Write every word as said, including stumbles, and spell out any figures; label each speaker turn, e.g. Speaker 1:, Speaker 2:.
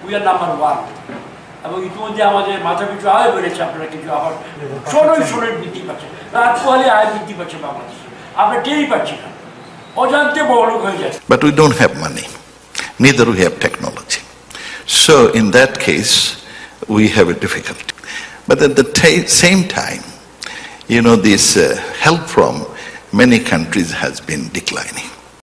Speaker 1: We are number one. এবং ইতিমধ্যে আমাদের মাথা পিছু আয় বেড়েছে, আপনারা কিছু আবার ষোলোই ষোলোর বৃদ্ধি পাচ্ছে, রাত পোহালে আয় বৃদ্ধি পাচ্ছে বাংলাদেশে, আমরা টেরই পাচ্ছি না, অজান্তে বড়লোক হয়ে যাচ্ছে।
Speaker 2: But we don't have money, neither we have technology. So in that case, we have a difficulty. But at the same time, you know, this uh, help from many countries has been declining.